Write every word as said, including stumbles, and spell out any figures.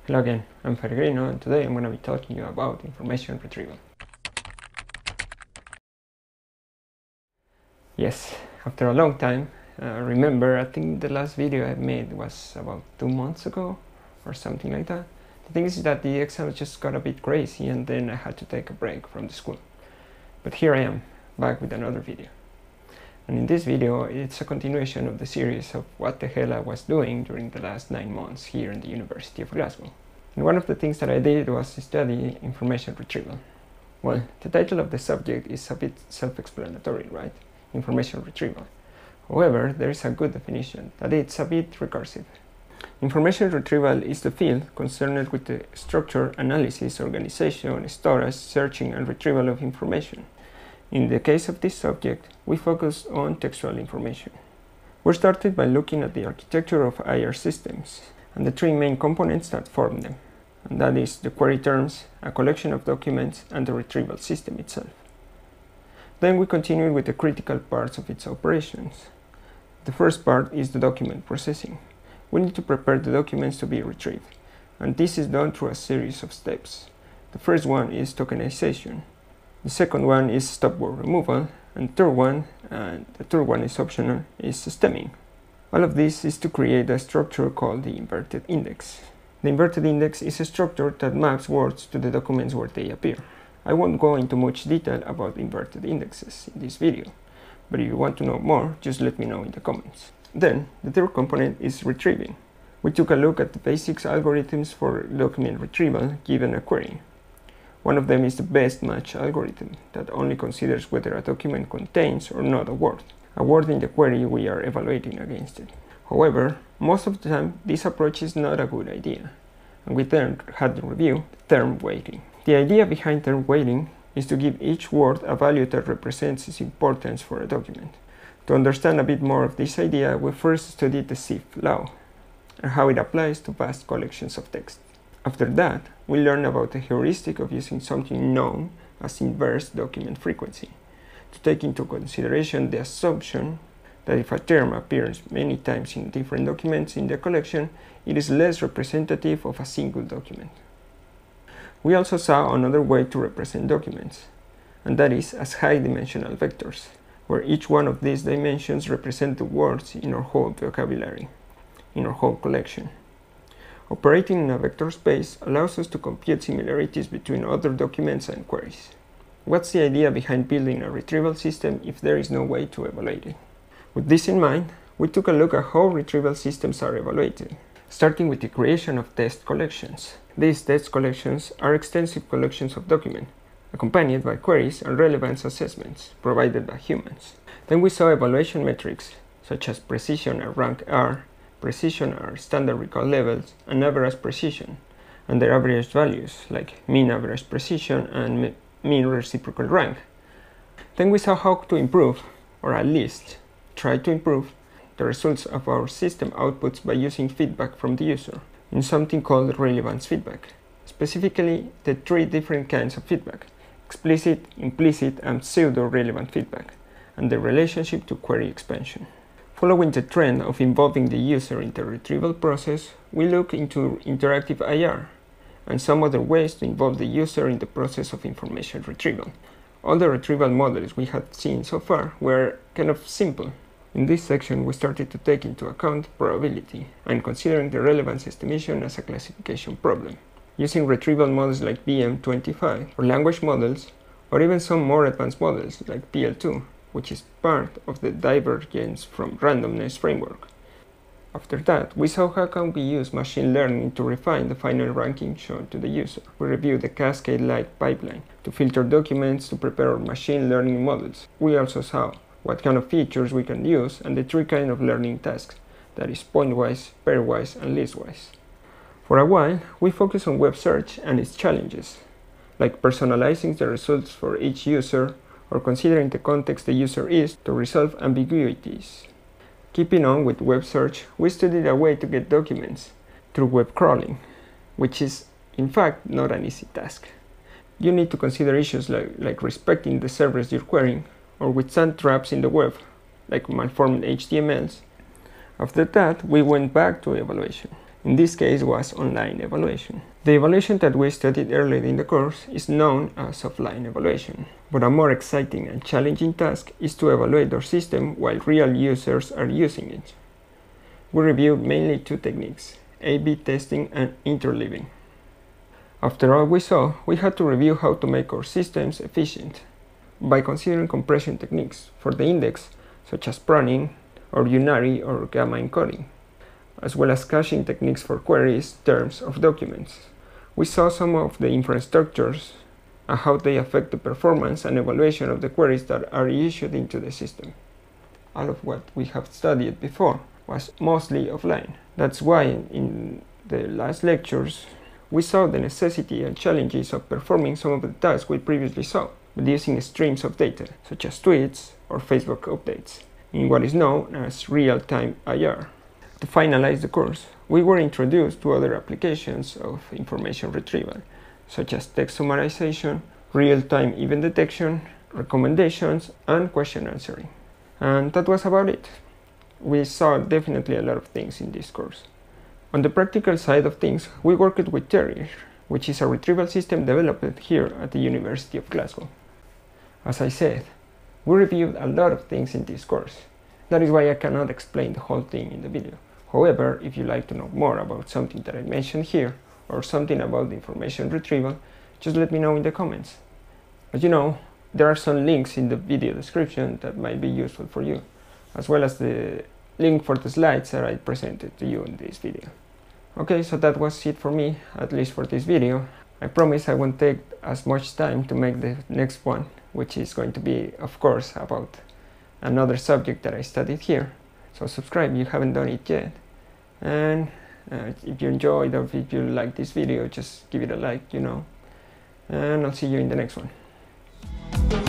Hello again, I'm Peregrino, and today I'm going to be talking to you about information retrieval. Yes, after a long time, uh, remember, I think the last video I made was about two months ago or something like that. The thing is that the exams just got a bit crazy and then I had to take a break from the school. But here I am, back with another video. And in this video, it's a continuation of the series of what the hell I was doing during the last nine months here in the University of Glasgow. And one of the things that I did was to study information retrieval. Well, the title of the subject is a bit self-explanatory, right? Information retrieval. However, there is a good definition, that it's a bit recursive. Information retrieval is the field concerned with the structure, analysis, organization, storage, searching, and retrieval of information. In the case of this subject, we focus on textual information. We started by looking at the architecture of I R systems and the three main components that form them, and that is the query terms, a collection of documents, and the retrieval system itself. Then we continued with the critical parts of its operations. The first part is the document processing. We need to prepare the documents to be retrieved, and this is done through a series of steps. The first one is tokenization. The second one is stop word removal, and third one, and the third one is optional, is stemming. All of this is to create a structure called the inverted index. The inverted index is a structure that maps words to the documents where they appear. I won't go into much detail about inverted indexes in this video, but if you want to know more, just let me know in the comments. Then, the third component is retrieving. We took a look at the basic algorithms for document retrieval given a query. One of them is the best match algorithm that only considers whether a document contains or not a word, a word in the query we are evaluating against it. However, most of the time this approach is not a good idea, and we then had to review term weighting. The idea behind term weighting is to give each word a value that represents its importance for a document. To understand a bit more of this idea, we first studied the Zipf law and how it applies to vast collections of text. After that, we learned about the heuristic of using something known as inverse document frequency to take into consideration the assumption that if a term appears many times in different documents in the collection, it is less representative of a single document. We also saw another way to represent documents, and that is as high-dimensional vectors, where each one of these dimensions represent the words in our whole vocabulary, in our whole collection. Operating in a vector space allows us to compute similarities between other documents and queries. What's the idea behind building a retrieval system if there is no way to evaluate it? With this in mind, we took a look at how retrieval systems are evaluated, starting with the creation of test collections. These test collections are extensive collections of documents, accompanied by queries and relevance assessments provided by humans. Then we saw evaluation metrics, such as precision and rank R, precision are standard recall levels, and average precision, and their average values, like mean average precision and mean reciprocal rank. Then we saw how to improve, or at least try to improve, the results of our system outputs by using feedback from the user, in something called relevance feedback. Specifically, the three different kinds of feedback: explicit, implicit, and pseudo-relevant feedback, and the relationship to query expansion. Following the trend of involving the user in the retrieval process, we look into interactive I R and some other ways to involve the user in the process of information retrieval. All the retrieval models we had seen so far were kind of simple. In this section, we started to take into account probability and considering the relevance estimation as a classification problem, using retrieval models like B M twenty-five or language models, or even some more advanced models like P L two, which is part of the divergence from randomness framework. After that, we saw how can we use machine learning to refine the final ranking shown to the user. We reviewed the cascade-like pipeline to filter documents to prepare our machine learning models. We also saw what kind of features we can use and the three kinds of learning tasks, that is pointwise, pairwise, and listwise. For a while, we focused on web search and its challenges, like personalizing the results for each user or considering the context the user is to resolve ambiguities. Keeping on with web search, we studied a way to get documents through web crawling, which is, in fact, not an easy task. You need to consider issues like, like respecting the servers you're querying, or withstand traps in the web, like malformed H T M Ls. After that, we went back to evaluation. In this case was online evaluation. The evaluation that we studied earlier in the course is known as offline evaluation, but a more exciting and challenging task is to evaluate our system while real users are using it. We reviewed mainly two techniques, A B testing and interleaving. After all we saw, we had to review how to make our systems efficient by considering compression techniques for the index, such as pruning or unary or gamma encoding, as well as caching techniques for queries, terms, or documents. We saw some of the inference structures and how they affect the performance and evaluation of the queries that are issued into the system. All of what we have studied before was mostly offline. That's why in the last lectures we saw the necessity and challenges of performing some of the tasks we previously saw, but using streams of data, such as tweets or Facebook updates, in what is known as real-time I R. To finalize the course, we were introduced to other applications of information retrieval, such as text summarization, real-time event detection, recommendations, and question answering. And that was about it. We saw definitely a lot of things in this course. On the practical side of things, we worked with Terrier, which is a retrieval system developed here at the University of Glasgow. As I said, we reviewed a lot of things in this course. That is why I cannot explain the whole thing in the video. However, if you like to know more about something that I mentioned here, or something about the information retrieval, just let me know in the comments. As you know, there are some links in the video description that might be useful for you, as well as the link for the slides that I presented to you in this video. Okay, so that was it for me, at least for this video. I promise I won't take as much time to make the next one, which is going to be, of course, about another subject that I studied here. So subscribe if you haven't done it yet. And uh, if you enjoyed or if you like this video, just give it a like, you know. And I'll see you in the next one.